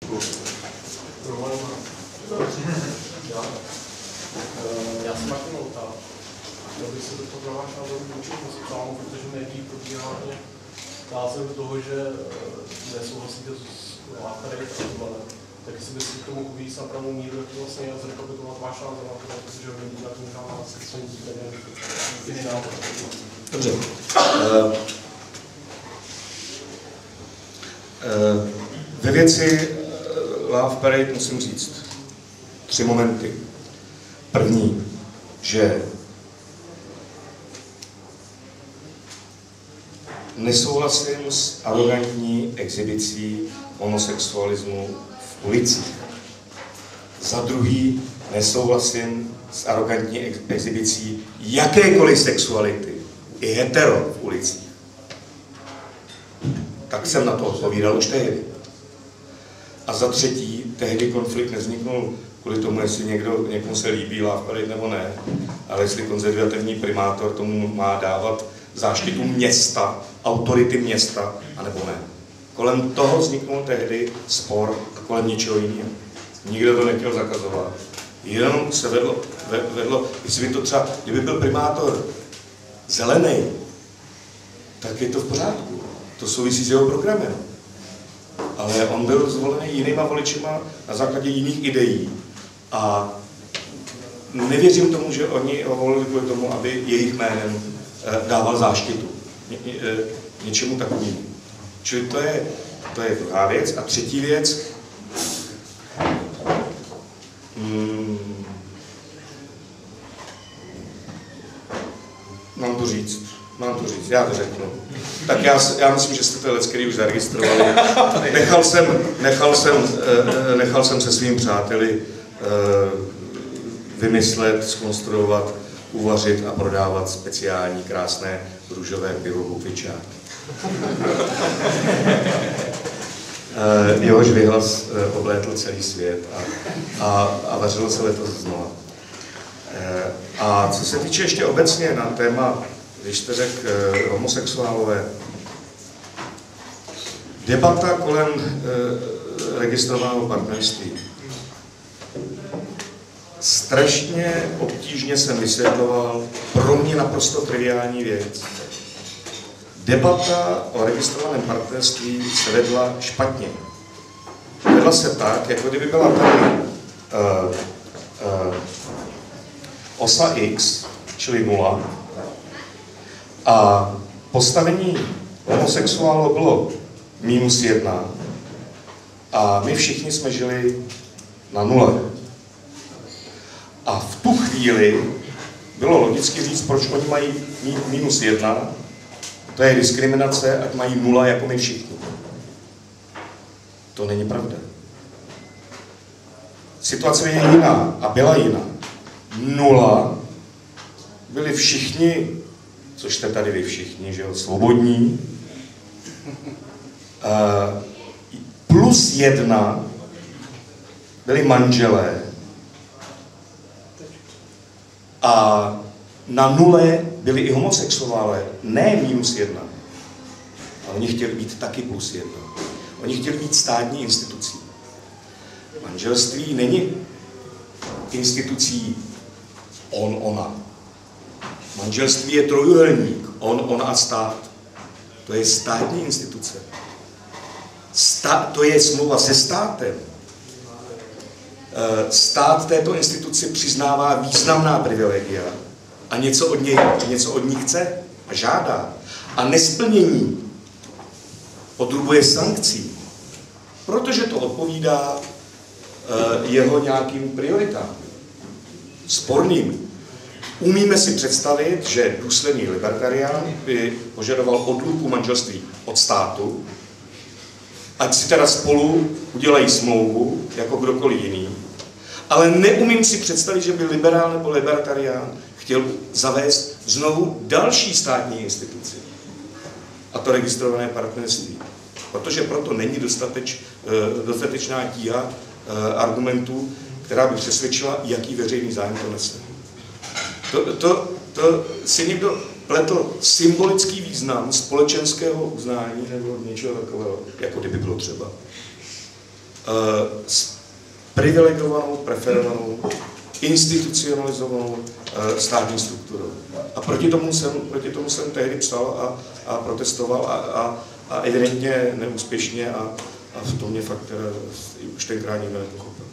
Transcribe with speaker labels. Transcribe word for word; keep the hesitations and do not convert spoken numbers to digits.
Speaker 1: Já jsem Martin Louta. Chtěl bych se to pro váš názor vůči homosexuálům, protože v médiích probíhá hodně názor toho, že nesouhlasíte s lákary a tohle. Tak jestli byste k tomu uvíc na pravou míru, jak to vlastně zrekapitulovat váš názor na to, protože hodně na to možná vás sexuální týden jiný názor.
Speaker 2: Dobře. Uh, uh, ve věci uh, Love Parade musím říct tři momenty. První, že nesouhlasím s arrogantní exhibicí homosexualismu v ulicích. Za druhý, nesouhlasím s arrogantní ex exhibicí jakékoliv sexuality, i hetero v ulicích. Tak jsem na to odpovídal už tehdy. A za třetí, tehdy konflikt nevzniknul kvůli tomu, jestli někdo, někomu se líbí Love Parade nebo ne, ale jestli konzervativní primátor tomu má dávat záštitu města, autority města, anebo ne. Kolem toho vzniknul tehdy spor a kolem ničeho jiného. Nikdo to nechtěl zakazovat. Jenom se vedlo, vedlo, jestli by to třeba, kdyby byl primátor zelený, tak je to v pořádku. To souvisí s jeho programem. Ale on byl zvolený jinýma voličima na základě jiných ideí. A nevěřím tomu, že oni ho volili kvůli tomu, aby jejich jménem dával záštitu. Ně, ně, něčemu takovému. Čili to je, to je druhá věc. A třetí věc, hmm, mám to říct, mám to říct, já to řeknu. Tak já, já myslím, že jste to lecký už zaregistrovali. Nechal jsem, nechal jsem, nechal jsem se svými přáteli vymyslet, zkonstruovat, uvařit a prodávat speciální, krásné růžové pivo Bukvičák. Jehož vyhlas oblétl celý svět a, a, a vařilo se letos znova. A co se týče ještě obecně na téma, když jste řekl homosexuálové, debata kolem registrovaného partnerství. Strašně obtížně jsem vysvětloval pro mě naprosto triviální věc. Debata o registrovaném partnerství se vedla špatně. Vedla se tak, jako kdyby byla tady uh, uh, osa X, čili nula, a postavení homosexuálu bylo minus jedna a my všichni jsme žili na nule. A v tu chvíli bylo logicky říct, proč oni mají minus jedna, to je diskriminace, ať mají nula jako my všichni. To není pravda. Situace je jiná a byla jiná. Nula byli všichni, což jste tady vy všichni, že jo, svobodní, uh, plus jedna byli manželé a na nule byli i homosexuálové, ne minus jedna. A oni chtěli být taky plus jedna. Oni chtěli být státní institucí. Manželství není institucí on, ona. Manželství je trojuhelník, on, ona a stát. To je státní instituce. Stát, to je smlouva se státem. Stát této instituci přiznává významná privilegia a něco od něj, něco od ní chce a žádá. A nesplnění podrubuje sankcí, protože to odpovídá jeho nějakým prioritám. Sporným. Umíme si představit, že důsledný libertarián by požadoval odluku manželství od státu, ať si teda spolu udělají smlouvu, jako kdokoliv jiný, ale neumím si představit, že by liberál nebo libertarián chtěl zavést znovu další státní instituci, a to registrované partnerství. Protože proto není dostateč, dostatečná tíha argumentů, která by přesvědčila, jaký veřejný zájem to nese. To, to, to si někdo pletl symbolický význam společenského uznání nebo něčeho takového, jako kdyby bylo třeba. s privilegovanou, preferovanou, institucionalizovanou státní strukturou. A proti tomu jsem, proti tomu jsem tehdy psal a, a protestoval a, a, a evidentně neúspěšně a, a v tom mě fakt už tenkrát nikdo nepochopil.